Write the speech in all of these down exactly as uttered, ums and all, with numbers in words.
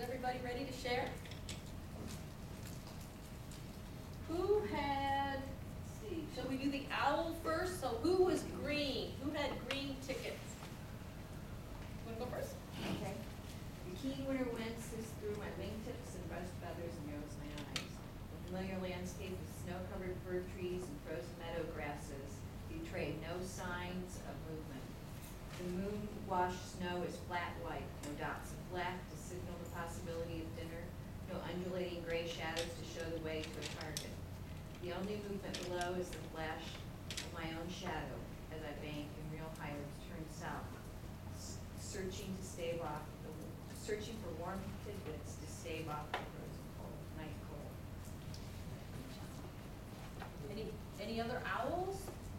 everybody ready to share? Who had, let's see, shall we do the owl first? So who was green? Who had green tickets? Want to go first? Okay. The keen winter wind sifts through my wingtips and rust feathers and narrows my eyes. The familiar landscape of snow-covered fir trees and frozen meadow grasses betray no signs of movement. The moon-washed snow is flat white, no dots of black to signal the possibility of dinner, no undulating gray shadows to show the way to a target. The only movement below is the flash of my own shadow as I bank in real heights turn south, s- searching to stave off, the, searching for warm tidbits to stave off the frozen cold, night cold. Any, any other owls?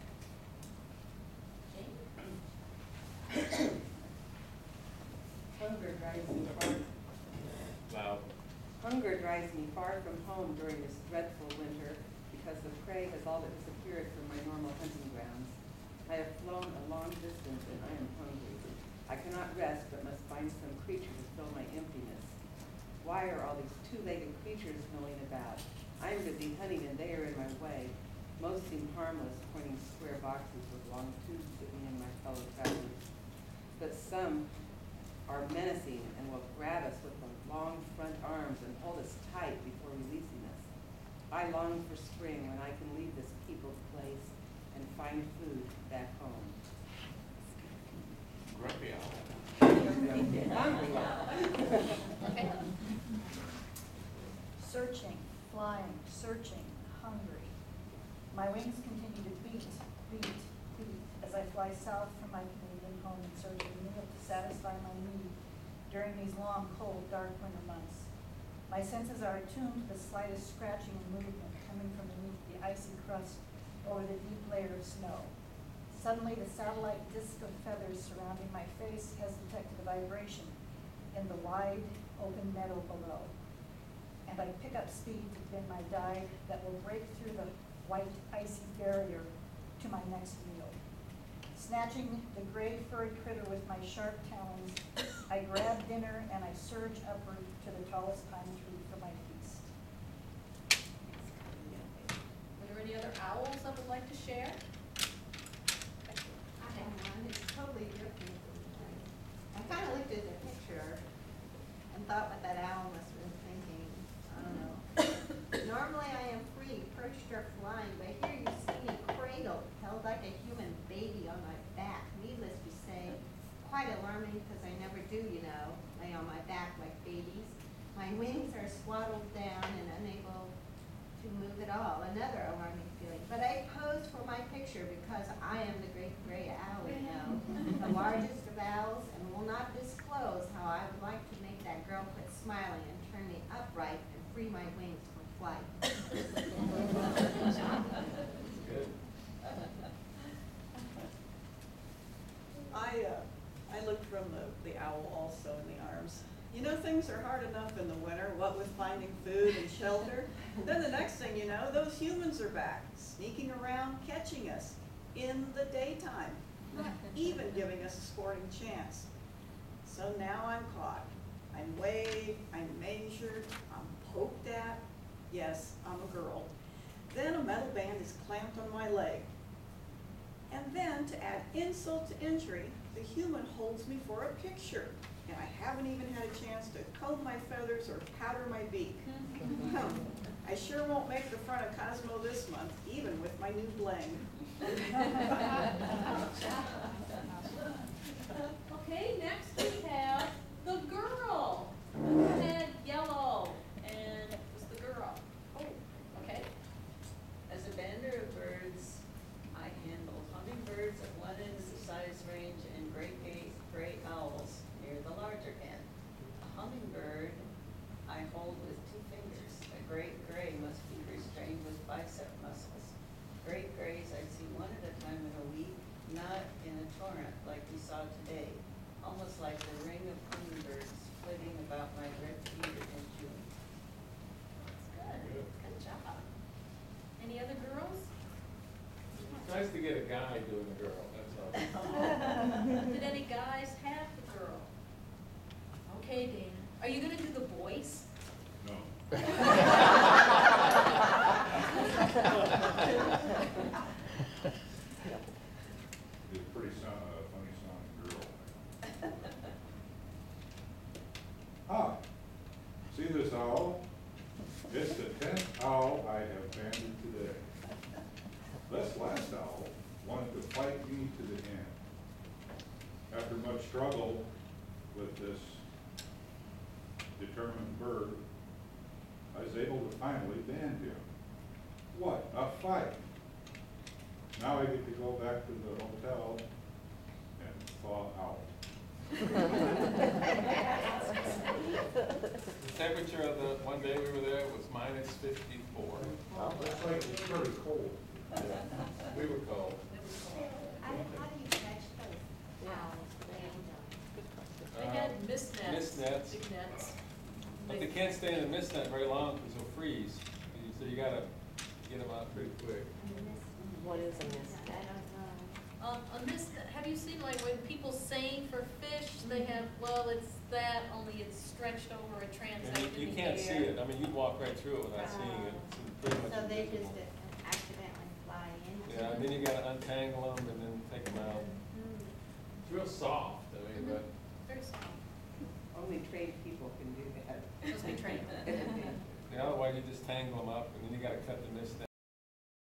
Jane? Hunger drives me far. Loud. Hunger drives me far from home during this dreadful winter because the prey has all but disappeared from my normal hunting grounds. I have flown a long distance and I am hungry. I cannot rest but must find some creature to fill my emptiness. Why are all these two-legged creatures milling about? I am busy hunting and they are in my way. Most seem harmless, pointing square boxes with long tubes at me and my fellow travelers. But some are menacing and will grab us with the long front arms and hold us tight before releasing us. I long for spring when I can leave this peopled place and find food back home. Grumpy owl. Hungry owl. Okay. Searching, flying, searching, hungry. My wings continue to beat, beat, beat as I fly south from my Canadian home in search of a meal to satisfy my need during these long, cold, dark winter months. My senses are attuned to the slightest scratching and movement coming from beneath the icy crust over the deep layer of snow. Suddenly, the satellite disk of feathers surrounding my face has detected a vibration in the wide, open meadow below. And I pick up speed to begin my dive that will break through the white, icy barrier to my next meal. Snatching the gray furry critter with my sharp talons, I grab dinner and I surge upward to the tallest pine tree for my feast. Are there any other owls that would like to share? I have one, it's totally different. I kind of looked at the picture and thought what that owl must have been thinking. I don't know. Normally I am free, perched or flying, but here you see me cradled, held like a human baby on my back. Needless to say, quite alarming because I never do, you know, lay on my back like babies. My wings are swaddled down and unable to move at all. Another alarming feeling. But I posed for my picture because I am the great gray owl, you know, the largest of owls, and will not disclose how I would like to make that girl quit smiling and turn me upright and free my wings for flight. Good. I, uh, I looked from the, the owl also in the arms. You know, things are hard enough in the winter, what with finding food and shelter. Then the next thing you know, those humans are back, sneaking around, catching us in the daytime, not even giving us a sporting chance. So now I'm caught. I'm weighed, I'm measured, I'm poked at. Yes, I'm a girl. Then a metal band is clamped on my leg. And then, to add insult to injury, the human holds me for a picture, and I haven't even had a chance to comb my feathers or powder my beak. Hum, I sure won't make the front of Cosmo this month, even with my new bling. Okay, next we have the girl. Who had yellow and was the girl? Oh, okay. As a bander of birds, I handle hummingbirds at one end of the size range and great gray, gray owls near the larger end. A hummingbird I hold with two fingers. A great gray must be restrained with bicep muscles. Great grays I see one at a time in a week, not in a torrent like we saw today, almost like the ring of hummingbirds flitting about my red feet in June. That's good. Good job. Any other girls? It's nice to get a guy doing the girl, that's all. Did any guys have the girl? Okay, Dan. Are you gonna do the boy Ah, see this owl? It's the tenth owl I have banded today. This last owl wanted to fight me to the end. After much struggle with this determined bird, I was able to finally band him. What a fight! Now I get to go back to the hotel and thaw out. The temperature of the, one day we were there was minus fifty-four. Looks like it's pretty cold. Yeah, We were cold. How, do- how do you catch those owls? They had mist nets. Mist nets. Big nets. But they can't stay in the mist net very long because they'll freeze. You- So you gotta get them out pretty quick. What is a mist I net? don't know. Um, a mist, have you seen like when people seine for fish, they have, well, it's that, only it's stretched over a And transect you, in you the can't see air. it. I mean, you'd walk right through it without seeing it. It's pretty much So they invisible. just accidentally fly into. Yeah, and then you gotta untangle them and then take them out. Mhm. It's real soft, I mean, but Very soft, Only trained people can do that. must be trained. yeah, otherwise you just tangle them up and then you gotta cut the mist